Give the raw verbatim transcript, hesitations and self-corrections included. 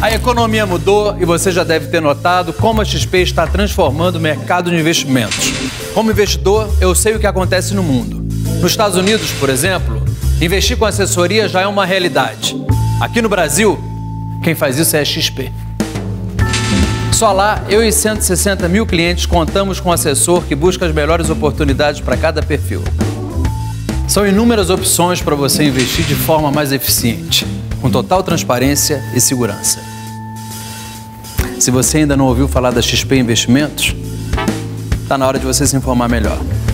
A economia mudou e você já deve ter notado como a X P está transformando o mercado de investimentos. Como investidor, eu sei o que acontece no mundo. Nos Estados Unidos, por exemplo, investir com assessoria já é uma realidade. Aqui no Brasil, quem faz isso é a X P. Só lá, eu e cento e sessenta mil clientes contamos com um assessor que busca as melhores oportunidades para cada perfil. São inúmeras opções para você investir de forma mais eficiente, com total transparência e segurança. Se você ainda não ouviu falar da X P Investimentos, está na hora de você se informar melhor.